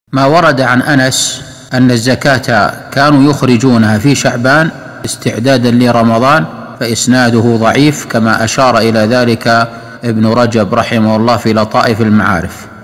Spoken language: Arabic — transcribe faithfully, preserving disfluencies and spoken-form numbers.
ما ورد عن أنس أن الزكاة كانوا يخرجونها في شعبان استعدادا لرمضان، فإسناده ضعيف، كما أشار إلى ذلك ابن رجب رحمه الله في لطائف المعارف.